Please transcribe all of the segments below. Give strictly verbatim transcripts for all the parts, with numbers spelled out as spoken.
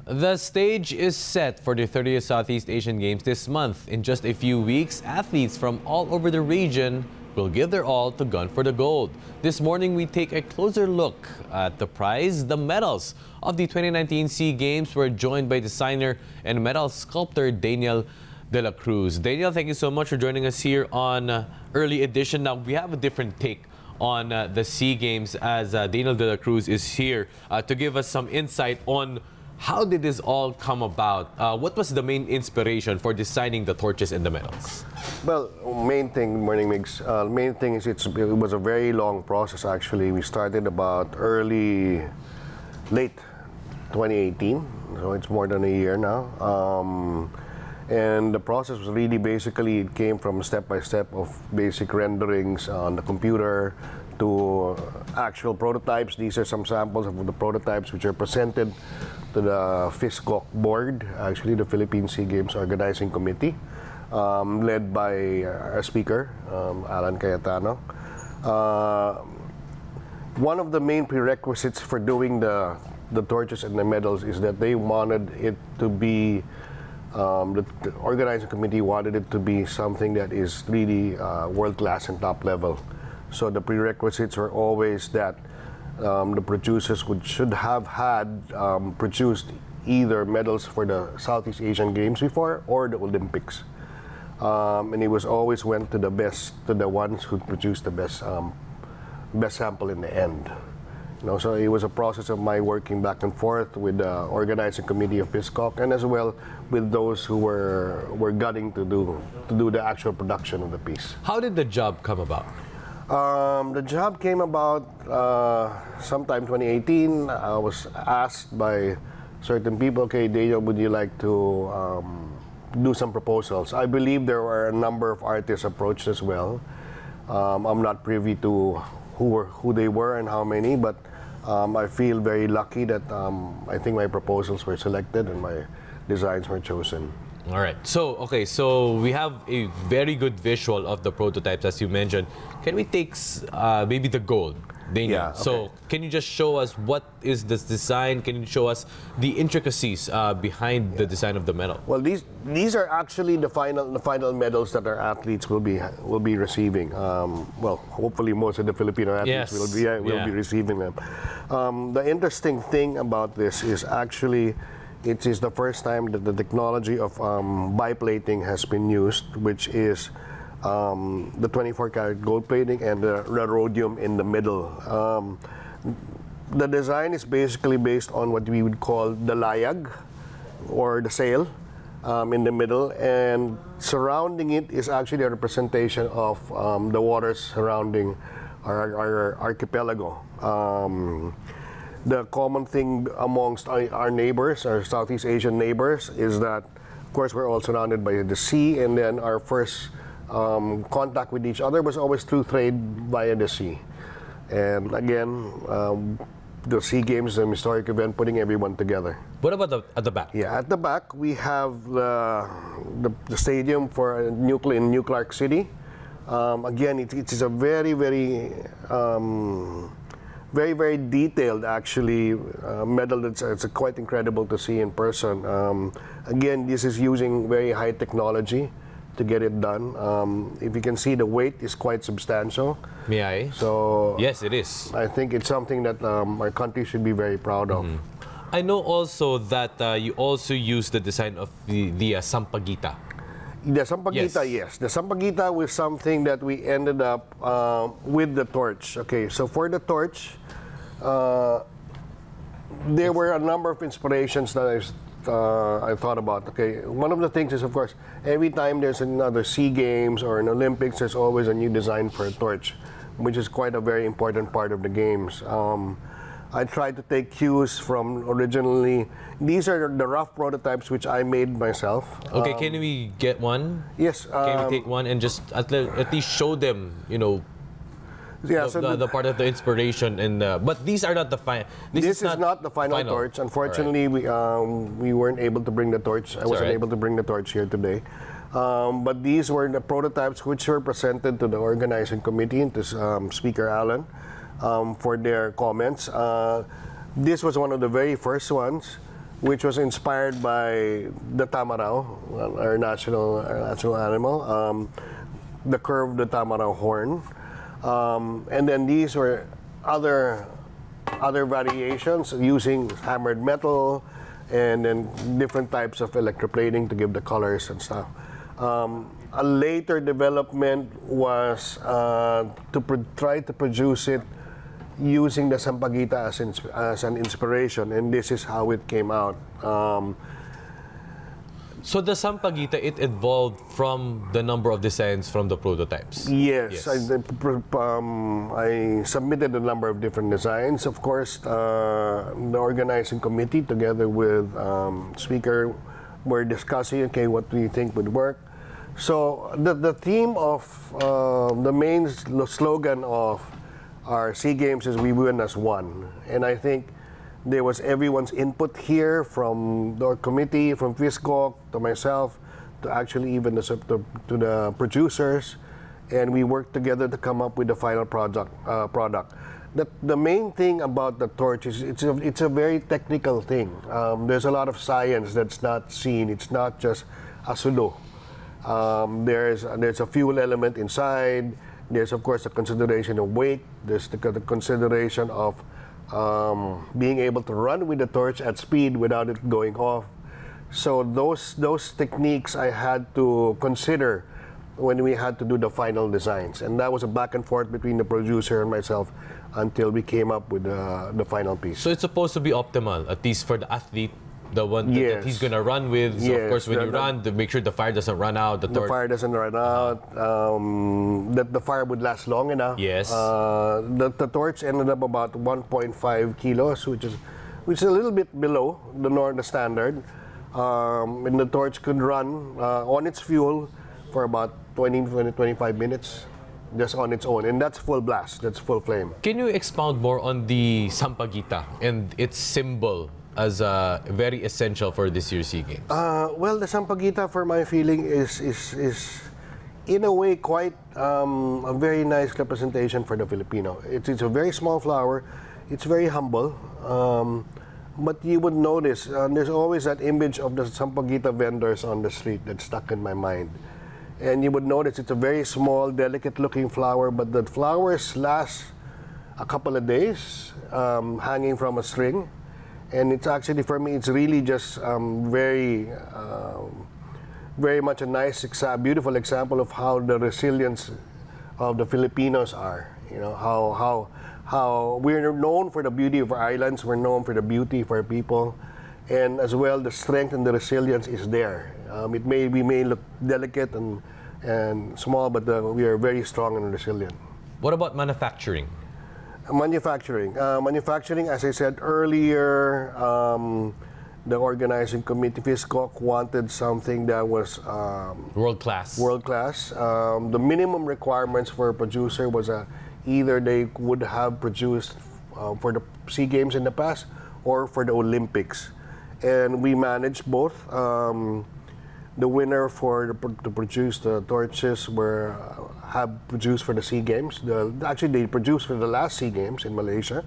The stage is set for the thirtieth Southeast Asian Games this month. In just a few weeks, athletes from all over the region will give their all to gun for the gold. This morning, we take a closer look at the prize. The medals of the twenty nineteen SEA Games were joined by designer and medal sculptor Daniel dela Cruz. Daniel, thank you so much for joining us here on uh, Early Edition. Now, we have a different take on uh, the SEA Games as uh, Daniel dela Cruz is here uh, to give us some insight on how did this all come about? Uh, what was the main inspiration for designing the torches and the medals? Well, main thing, morning mix. Uh, main thing is it's, it was a very long process. Actually, we started about early, late twenty eighteen, so it's more than a year now. Um, and the process was really basically it came from step by step of basic renderings on the computer to actual prototypes. These are some samples of the prototypes which are presented to the FISCOC board, actually the Philippine SEA Games Organizing Committee, um, led by our speaker, um, Alan Cayetano. Uh, one of the main prerequisites for doing the, the torches and the medals is that they wanted it to be, um, the, the organizing committee wanted it to be something that is really uh, world-class and top level. So the prerequisites were always that Um, the producers would should have had um, produced either medals for the Southeast Asian Games before or the Olympics, um, and it was always went to the best, to the ones who produced the best um, best sample in the end. You know, so it was a process of my working back and forth with the organizing committee of FISCOC and as well with those who were were gunning to do to do the actual production of the piece. How did the job come about? Um, the job came about uh, sometime twenty eighteen. I was asked by certain people, okay, Daniel, would you like to um, do some proposals? I believe there were a number of artists approached as well. Um, I'm not privy to who were, who they were and how many, but um, I feel very lucky that um, I think my proposals were selected and my designs were chosen. All right. So, okay, so we have a very good visual of the prototypes, as you mentioned. Can we take uh, maybe the gold, Daniel? Yeah, okay. So, can you just show us what is this design? Can you show us the intricacies uh, behind yeah. the design of the medal? Well, these these are actually the final the final medals that our athletes will be will be receiving. Um, well, hopefully most of the Filipino athletes yes. will be uh, will yeah. be receiving them. Um, the interesting thing about this is actually, it is the first time that the technology of um, biplating has been used, which is um, the twenty-four karat gold plating and the, the rhodium in the middle. Um, the design is basically based on what we would call the layag, or the sail, um, in the middle, and surrounding it is actually a representation of um, the waters surrounding our, our archipelago. Um, The common thing amongst our, our neighbors, our Southeast Asian neighbors, is that, of course, we're all surrounded by the sea, and then our first um, contact with each other was always through trade via the sea. And again, um, the SEA Games is an historic event putting everyone together. What about the, at the back? Yeah, at the back, we have the, the, the stadium for nuclear in New Clark City. Um, again, it, it is a very, very... Um, Very, very detailed, actually, uh, medal that's it's quite incredible to see in person. Um, again, this is using very high technology to get it done. Um, if you can see, the weight is quite substantial. May I? So yes, it is. I think it's something that um, our country should be very proud of. Mm-hmm. I know also that uh, you also use the design of the, the uh, sampaguita. The sampaguita, yes. yes. The sampaguita was something that we ended up uh, with the torch. Okay, so for the torch, uh, there were a number of inspirations that I, uh, I thought about. Okay, one of the things is, of course, every time there's another SEA Games or an Olympics, there's always a new design for a torch, which is quite a very important part of the games. Um, I tried to take cues from originally. These are the rough prototypes which I made myself. Okay, um, can we get one? Yes. Um, can we take one and just at, le at least show them, you know, yeah, the, so the, the part of the inspiration? And uh, but these are not the final. This, this is, is not, not the final, final torch. Unfortunately, right. we um, we weren't able to bring the torch. I wasn't right. able to bring the torch here today. Um, but these were the prototypes which were presented to the organizing committee, to um, Speaker Alan. Um, for their comments. Uh, this was one of the very first ones. which was inspired by the tamarao, our national, our national animal, um, the curved the tamarao horn. Um, and then these were other, other variations using hammered metal and then different types of electroplating to give the colors and stuff. Um, a later development was uh, to try to produce it using the sampaguita as, as an inspiration, and this is how it came out. Um, so the sampaguita, it evolved from the number of designs from the prototypes? Yes, yes. I, um, I submitted a number of different designs. Of course, uh, the organizing committee together with um, speaker were discussing, okay, what do you think would work? So the, the theme of, uh, the main slogan of our SEA Games is we win as one. And I think there was everyone's input here, from the committee, from FISCOC to myself, to actually even the, to, to the producers. And we worked together to come up with the final product. Uh, product. The, the main thing about the torch is it's a, it's a very technical thing. Um, there's a lot of science that's not seen. It's not just a sudo. Um, there's, there's a fuel element inside. There's, of course, a consideration of weight. There's the, the consideration of um, being able to run with the torch at speed without it going off. So those, those techniques I had to consider when we had to do the final designs. And that was a back and forth between the producer and myself until we came up with uh, the final piece. So it's supposed to be optimal, at least for the athlete, the one that, yes. that he's going to run with. So yes. of course, when the, you the, run, to make sure the fire doesn't run out. The, the fire doesn't run out. Um, that the fire would last long enough. Yes. Uh, the, the torch ended up about one point five kilos, which is which is a little bit below the norm, the standard. Um, and the torch could run uh, on its fuel for about twenty, twenty-five minutes, just on its own, and that's full blast. That's full flame. Can you expound more on the sampaguita and its symbol as uh, very essential for this year's SEA Games? Uh, well, the sampaguita, for my feeling, is is is in a way quite um, a very nice representation for the Filipino. It's it's a very small flower. It's very humble, um, but you would notice uh, there's always that image of the sampaguita vendors on the street that's stuck in my mind. And you would notice it's a very small, delicate-looking flower, but the flowers last a couple of days, um, hanging from a string. And it's actually, for me, it's really just um, very, uh, very much a nice, exa beautiful example of how the resilience of the Filipinos are. You know, how, how, how we're known for the beauty of our islands, we're known for the beauty of our people, and as well, the strength and the resilience is there. Um, it may, we may look delicate and, and small, but uh, we are very strong and resilient. What about manufacturing? Manufacturing. Uh, manufacturing, as I said earlier, um, the organizing committee, FISCOC, wanted something that was um, world class. World class. Um, the minimum requirements for a producer was uh, either they would have produced uh, for the SEA Games in the past or for the Olympics. And we managed both. Um, the winner for the, to produce the torches were uh, have produced for the SEA Games. The, actually, they produced for the last SEA Games in Malaysia.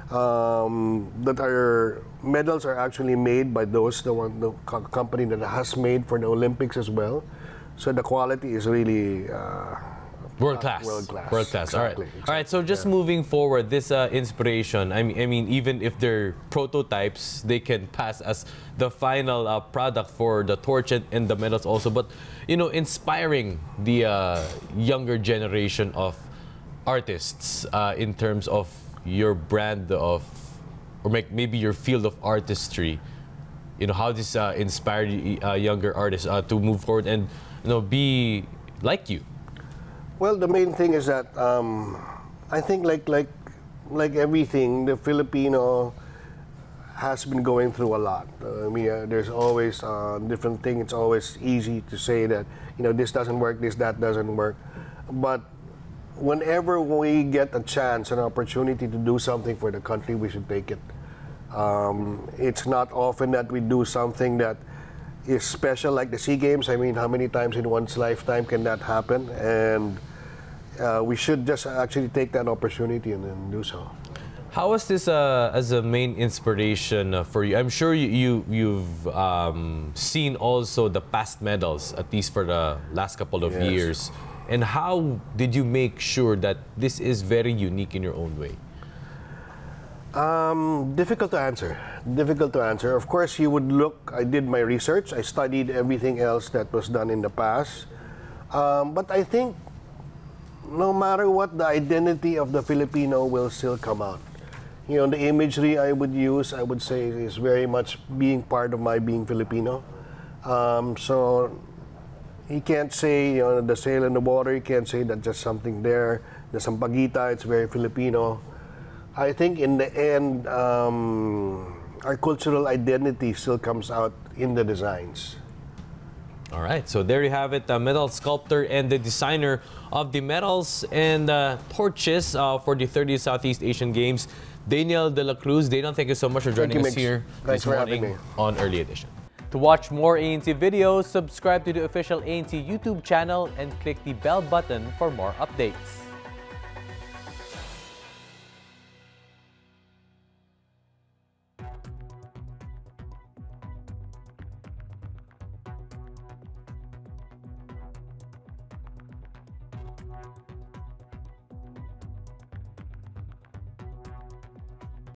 Um, that our medals are actually made by those the one the co company that has made for the Olympics as well. So the quality is really. Uh, World class. Uh, world class. World class. Exactly, All right. exactly. All right. So just yeah. moving forward, this uh, inspiration. I mean, I mean, even if they're prototypes, they can pass as the final uh, product for the torch and, and the medals also. But you know, inspiring the uh, younger generation of artists uh, in terms of your brand of, or make, maybe your field of artistry. You know, how this uh, inspired uh, younger artists uh, to move forward and you know be like you. Well, the main thing is that um, I think, like like like everything, the Filipino has been going through a lot. Uh, I mean, uh, there's always uh, different things. It's always easy to say that you know this doesn't work, this that doesn't work. But whenever we get a chance, an opportunity to do something for the country, we should take it. Um, it's not often that we do something that is special like the SEA Games. I mean, how many times in one's lifetime can that happen? And Uh, we should just actually take that opportunity and then do so. How was this uh, as a main inspiration uh, for you? I'm sure you, you you've um, seen also the past medals, at least for the last couple of Yes. years. And how did you make sure that this is very unique in your own way? Um, difficult to answer. Difficult to answer. Of course, you would look. I did my research. I studied everything else that was done in the past. Um, but I think no matter what, the identity of the Filipino will still come out. You know, the imagery I would use, I would say, is very much being part of my being Filipino. Um, so you can't say, you know, the sail in the water. You can't say that just something there. The sampaguita, it's very Filipino. I think in the end, um, our cultural identity still comes out in the designs. All right, so there you have it, the medal sculptor and the designer of the medals and uh, torches uh, for the thirtieth Southeast Asian Games, Daniel de la Cruz. Daniel, thank you so much for joining you, us Mix. here Thanks this for having morning me. on Early Edition. To watch more A N C videos, subscribe to the official A N C YouTube channel and click the bell button for more updates.